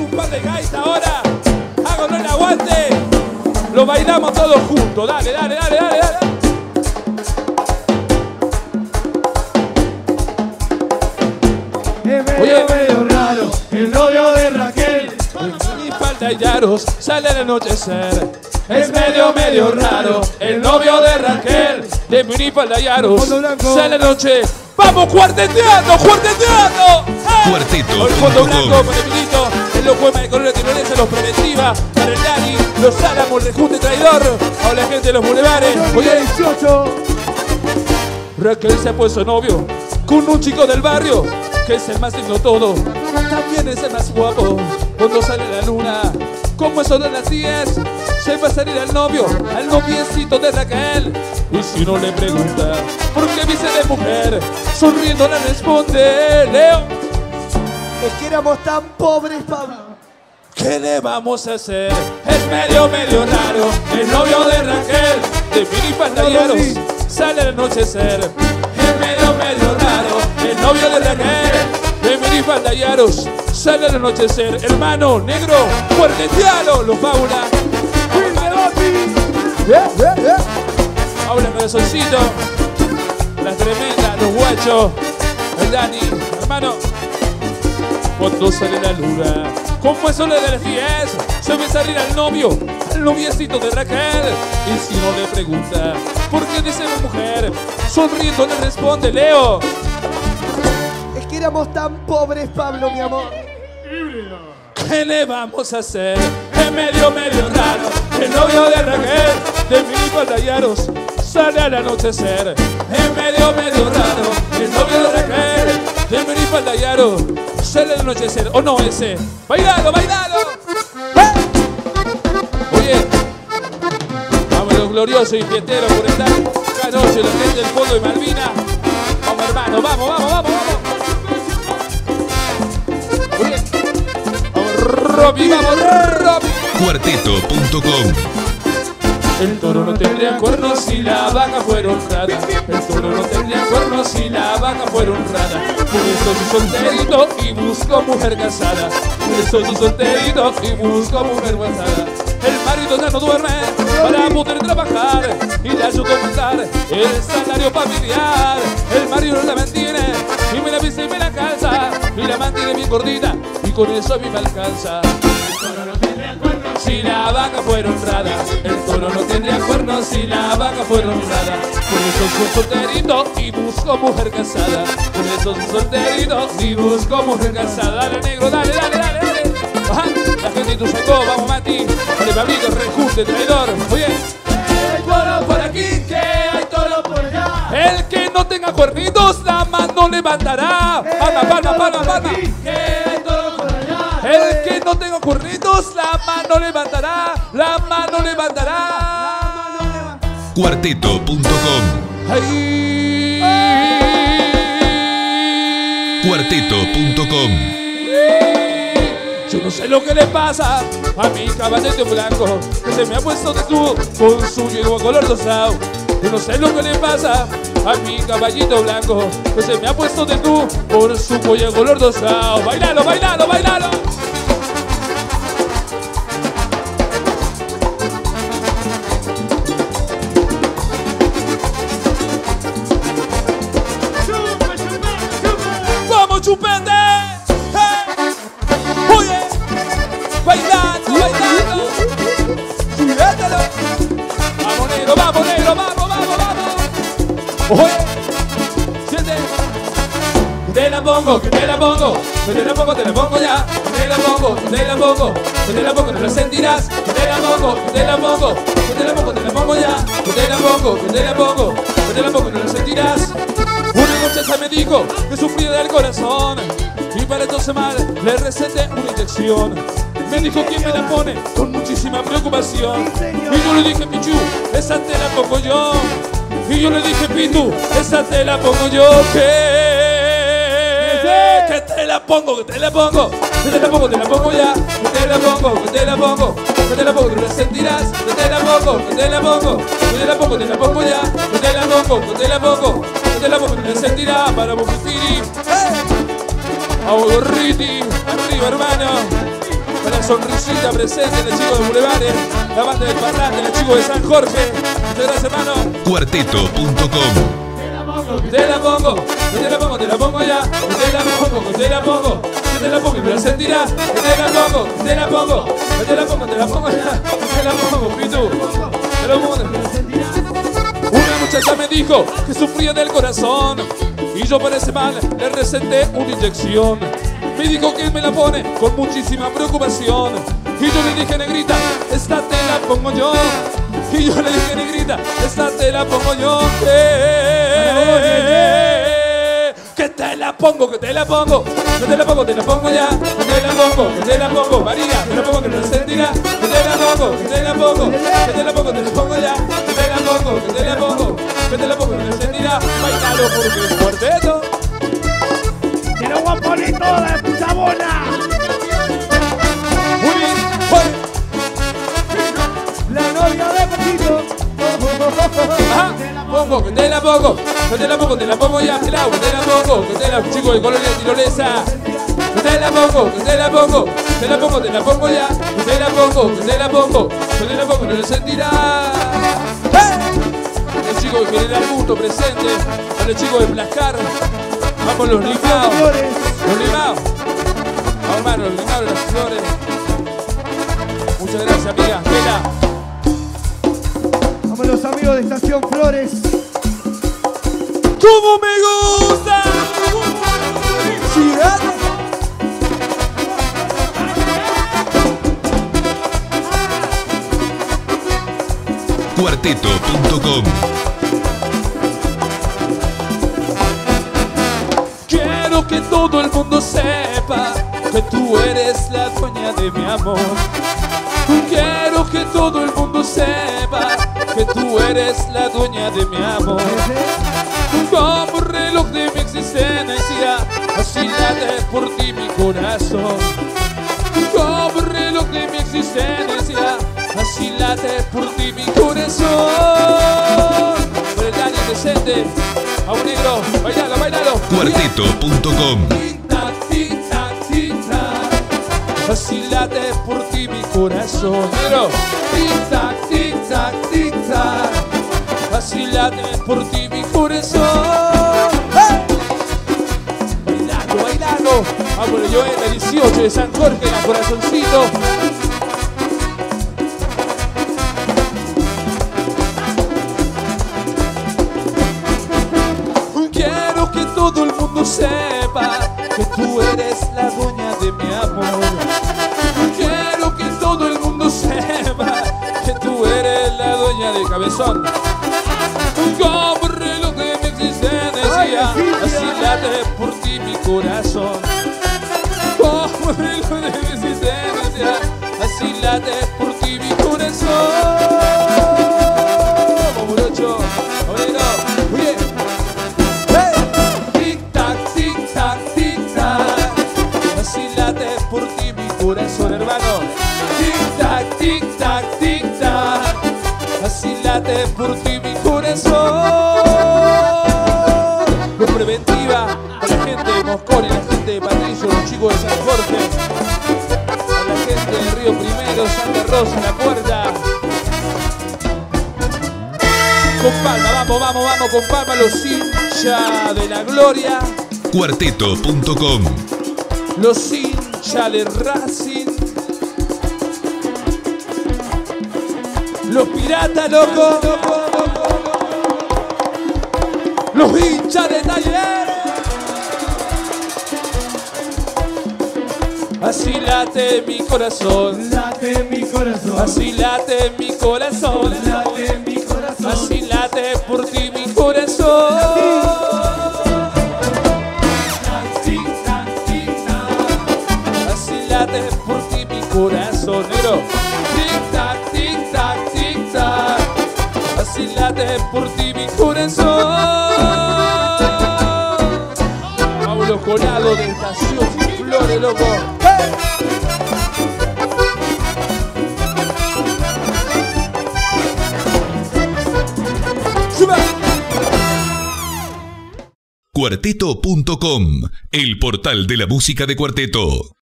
un par de gaitas ahora. Háganlo el aguante. Lo bailamos todos juntos. Dale, dale, dale, dale, dale. Oye, medio raro, el novio de Raquel. Mi falta y aros, sale al anochecer. Es medio raro, el novio de Raquel. De mi falda y aros, sale la noche. ¡Vamos, cuarteteando, cuarteteando! ¡Hey! Cuarteto. El fondo blanco para el Milito, el locuema de colores tirones, los preventiva, para el Dani, los Álamos, el junte traidor, a la gente de los bulevares. Oye, 18. Raquel se ha puesto novio con un chico del barrio, que es el más digno todo, también es el más guapo. Cuando sale la luna, como eso de las 10, se va a salir al novio, al noviecito de Raquel. Y si no le pregunta, ¿por qué viste de mujer? Sonriendo le responde, Leo, Es que éramos tan pobres, Pablo. ¿qué le vamos a hacer? Es medio raro, el novio de Raquel, de mini pantalleros, sale al anochecer. Es medio raro, el novio de Raquel, de mini pantalleros, sale al anochecer. Hermano, negro, fuertetealo, los Paula. Paula corazoncito, las tremendas, los guachos, el Dani, hermano. Cuando sale la luna, como es hora de las 10, se ve salir al novio, al noviecito de Raquel. Y si no le pregunta, ¿por qué dice la mujer? Sonriendo le responde, Leo. Es que éramos tan pobres, Pablo, mi amor. ¿Qué le vamos a hacer? Es medio raro, el novio de Raquel, de mil pantallaros, sale al anochecer. Es medio raro, el novio de Raquel, de mil pantallaros, sale al anochecer. ¿O no ese? ¡Bailalo, bailalo! ¡Eh! Oye, vamos los gloriosos y fiesteros por estar esta noche, la gente del fondo de Malvina. Vamos, hermano, vamos, vamos, vamos, vamos. Oye, Robbie, vamos, Robbie. Cuarteto.com. El toro no tendría cuernos si la vaca fuera honrada. El toro no tendría cuernos si la vaca fuera honrada. Por eso soy solterito y busco mujer casada. Por eso soy solterito y busco mujer casada. El marido ya no duerme para poder trabajar y le ayudo a aumentar el salario familiar. El marido la mantiene y me la viste y me la calza y la mantiene bien gordita y con eso a mí me alcanza. El toro no tendría cuernos si la vaca fuera honrada. El toro no tendría cuernos si la vaca fuera honrada. Por eso soy solterito y busco mujer casada. Por eso soy solterito y busco mujer casada. Dale, negro, dale, dale, dale, dale. Ajá, la gente tú sacó, vamos, Mati. Dale, Pablito, rejunte, traidor. Oye, hay toro por aquí, que hay toro por allá. El que no tenga cuernitos, la mano levantará. Palma, palma, palma, palma. Que hay toro por allá. El que no tenga cuernitos, la mano levantará. La mano levantará. Cuarteto.com. Ay. Cuarteto.com. Yo no sé lo que le pasa a mi caballito blanco, que se me ha puesto de tú con su yegua color rosado. Yo no sé lo que le pasa a mi caballito blanco, que se me ha puesto de tú por su yegua color rosado. Bailalo, bailalo, bailalo. ¡Vamos, chupete! Bailando, bailando, súbetelo. Vamos, negro, vamos, negro, vamos, vamos, vamos. Oye, siente. Te la pongo, que te la pongo, que te la pongo, te la pongo ya. Que te la pongo, que te la pongo, que te la pongo, no la sentirás. Que te la pongo, que te la pongo, que te la pongo, te la pongo ya. Que te la pongo, que te la pongo, que te la pongo, no la sentirás. Una muchacha me dijo que sufría del corazón y para entonces mal le receté una inyección. Me dijo quién me la pone con muchísima preocupación. Y yo le dije, Pichu, esa te la pongo yo. Y yo le dije, Pitu, esa te la pongo yo. Que te la pongo, que te la pongo, que te la pongo, te la pongo ya. Que te la pongo, que te la pongo, que te la pongo, no la sentirás. Que te la pongo, que te la pongo, que te la pongo, te la pongo ya. Que te la pongo, que te la pongo, que te la pongo, no la sentirás. Para Bofifiri, a Gorriti, arriba, hermano. la sonrisita presente, el chico de Bulevares, la banda del Parlante, el chico de San Jorge. Muchas gracias, hermano. Cuarteto.com. Te la pongo, te la pongo, te la pongo ya. Te la pongo, te la pongo, te la pongo y me la sentirás. Te la pongo, te la pongo, te la pongo, te la pongo ya. Te la pongo, Pitu. Te la pongo, te la sentirás. Una muchacha me dijo que sufría del corazón y yo por ese mal le receté una inyección. Me dijo que me la pone con muchísima preocupación y yo le dije, negrita, esta te la pongo yo. Y yo le dije, negrita, esta te la pongo yo. Que te la pongo, que te la pongo, que te la pongo, te la pongo ya. Que te la pongo, que te la pongo, María, te la pongo que te la sentirás. Que te la pongo, que te la pongo, que te la pongo, te la pongo ya. Que te la pongo, que te la pongo, que te la pongo, que te la sentirás. Bailalo porque es cuarteto. ¡Que lo guapolito de tu chabona! Muy bien, voy. La novia de Paquito. Ajá, pongo, que te la pongo, que te la pongo, te la pongo ya, que te la pongo, que te la chico de Colonia Tirolesa. Que te la pongo, que te la pongo, te la pongo, te la pongo ya, que te la pongo, que te la pongo, que te la pongo, no lo sentirás. El chico de General Gusto presente, con el chico de Plascar. Vamos los limados, los limados. Vamos, hermano, los limados de las flores. Muchas gracias, amiga. Vela. Vamos los amigos de Estación Flores. ¡Cómo me gusta! ¡Ciudad! Cuarteto.com. Quiero que todo el mundo sepa que tú eres la dueña de mi amor. Quiero que todo el mundo sepa que tú eres la dueña de mi amor. Como reloj de mi existencia, así late por ti mi corazón. Como reloj de mi existencia, así late por ti mi corazón. Por el Dani presente, a un negro, bailalo, bailalo. Cuarteto.com. Tic-tac, tic-tac, tic-tac, así late por ti mi corazón. Negro, tic-tac, tic-tac, tic-tac, así late por ti mi corazón. ¡Hey! Bailando, bailando. Vamos, Joel, la 18 de San Jorge, la corazoncito. Quiero que todo el mundo sepa que tú eres la dueña de mi amor. Quiero que todo el mundo sepa que tú eres la dueña de cabezón. Como reloj de mi existencia, así late por ti mi corazón. Como reloj de mi existencia, así late por ti mi corazón. Vamos, Morocho, obrero, muy bien. Por ti mi corazón, hermano. Tic-tac, tic-tac, tic-tac, así late por ti mi corazón. Con preventiva a la gente de Mosconi, a la gente de Patricio, los chicos de San Jorge, a la gente de Río Primero, Santa Rosa, La Puerta. Con palma, vamos, vamos, vamos, con palma los hinchas de la gloria. Cuarteto.com. Los hinchas de Racing, los piratas locos, los hinchas de Talleres. Así late mi corazón, Late mi corazón. así late mi corazón, Late mi corazón. así late por ti mi corazón. Late por ti mi corazón, negro. Tic-tac, tic-tac, tic-tac, así late por ti mi corazón. Vamos los colados de Estación Flores, loco. ¡Hey! ¡Sube! Cuarteto.com, el portal de la música de Cuarteto.